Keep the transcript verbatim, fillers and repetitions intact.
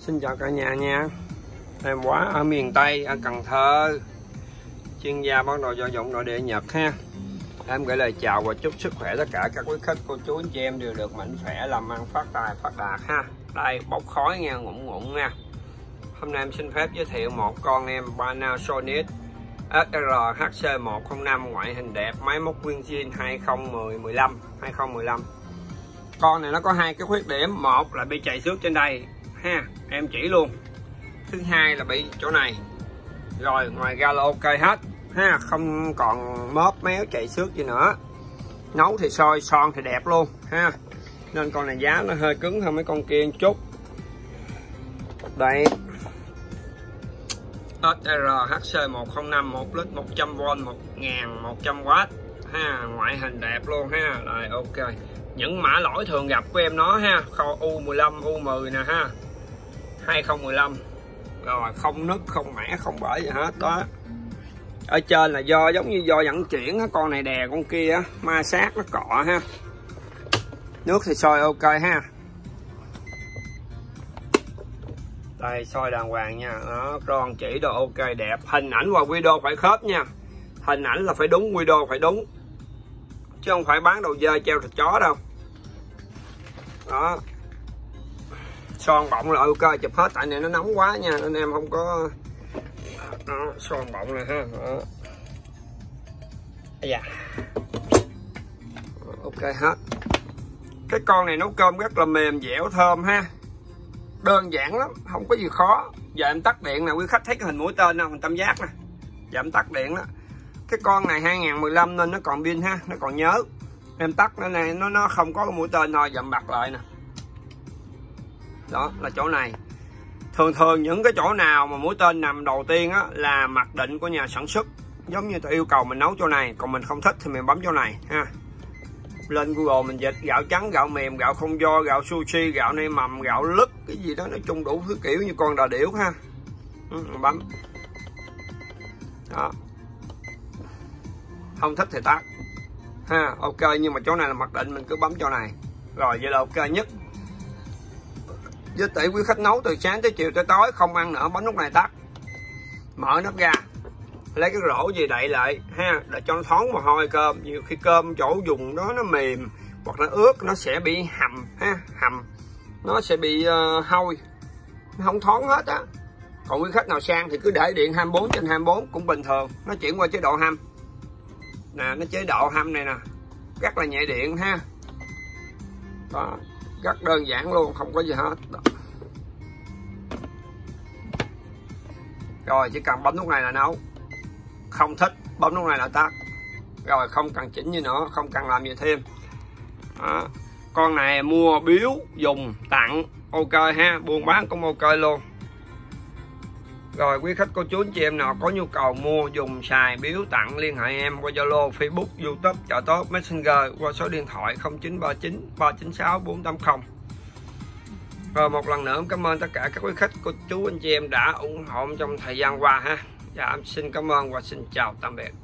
Xin chào cả nhà nha. Em Quá ở miền Tây, ở Cần Thơ, chuyên gia bán đồ gia dụng nội địa Nhật ha. Em gửi lời chào và chúc sức khỏe tất cả các quý khách, cô chú, anh chị em đều được mạnh khỏe, làm ăn phát tài, phát đạt ha. Đây bốc khói nha, ngụm ngụm nha. Hôm nay em xin phép giới thiệu một con em Panasonic ét rờ hát xê một không năm, ngoại hình đẹp, máy móc nguyên zin hai không một không hai không một lăm. Con này nó có hai cái khuyết điểm, một là bị chày xước trên đây ha, em chỉ luôn. Thứ hai là bị chỗ này. Rồi ngoài ra là ok hết ha, không còn móp méo chày xước gì nữa. Nấu thì sôi, son thì đẹp luôn ha. Nên con này giá nó hơi cứng hơn mấy con kia một chút. Đây ét rờ hát xê một không năm, một lít, một trăm vôn, một nghìn một trăm oát ha, ngoại hình đẹp luôn ha. Rồi ok. Những mã lỗi thường gặp của em nó ha, kho U mười lăm, U mười nè ha, hai không một lăm. Rồi không nứt, không mẻ, không bể gì hết đó. Ở trên là do giống như do vận chuyển á, con này đè con kia á, ma sát nó cọ ha. Nước thì sôi ok ha. Đây sôi đàng hoàng nha, đó, con chỉ đồ ok đẹp. Hình ảnh và video phải khớp nha. Hình ảnh là phải đúng, video phải đúng, chứ không phải bán đồ dơ treo thịt chó đâu. Đó, son bọng là ok, chụp hết, tại này nó nóng quá nha, nên em không có. Đó, son bọng này ha. Đó. Dạ. Ok hết. Cái con này nấu cơm rất là mềm dẻo thơm ha, đơn giản lắm, không có gì khó. Giờ em tắt điện nè, quý khách thấy cái hình mũi tên không, hình tam giác nè. Giờ em tắt điện đó. Cái con này hai không một lăm nên nó còn pin ha, nó còn nhớ. Em tắt nó này, nó nó không có cái mũi tên thôi, dậm bật lại nè. Đó là chỗ này. Thường thường những cái chỗ nào mà mũi tên nằm đầu tiên á là mặc định của nhà sản xuất, giống như tôi yêu cầu mình nấu chỗ này, còn mình không thích thì mình bấm chỗ này ha. Lên Google mình dịch gạo trắng, gạo mềm, gạo không do, gạo sushi, gạo nêm mầm, gạo lứt, cái gì đó, nói chung đủ thứ kiểu như con đà điểu ha. Ừ, bấm. Đó. Không thích thì tắt ha. Ok, nhưng mà chỗ này là mặc định, mình cứ bấm chỗ này. Rồi vậy là ok nhất. Với tỷ quý khách nấu từ sáng tới chiều tới tối không ăn nữa, bấm nút này tắt. Mở nắp ra, lấy cái rổ gì đậy lại ha, để cho nó thoáng mồ hôi cơm. Nhiều khi cơm chỗ dùng đó nó mềm hoặc nó ướt, nó sẽ bị hầm ha, hầm nó sẽ bị uh, hôi, nó không thoáng hết á. Còn quý khách nào sang thì cứ để điện hai mươi bốn trên hai mươi bốn cũng bình thường, nó chuyển qua chế độ hâm nè, nó chế độ hâm này nè, rất là nhẹ điện ha. Đó, rất đơn giản luôn, không có gì hết. Đó. Rồi chỉ cần bấm nút này là nấu, không thích bấm nút này là tắt. Rồi không cần chỉnh gì nữa, không cần làm gì thêm. Đó. Con này mua biếu dùng tặng ok ha, buôn bán cũng ok luôn. Rồi quý khách, cô chú, anh chị em nào có nhu cầu mua dùng xài biếu tặng liên hệ em qua Zalo, Facebook, YouTube, Chợ Tốt, Messenger qua số điện thoại không chín ba chín ba chín sáu bốn tám không. Rồi một lần nữa cảm ơn tất cả các quý khách, cô chú, anh chị em đã ủng hộ trong thời gian qua ha. Dạ em xin cảm ơn và xin chào tạm biệt.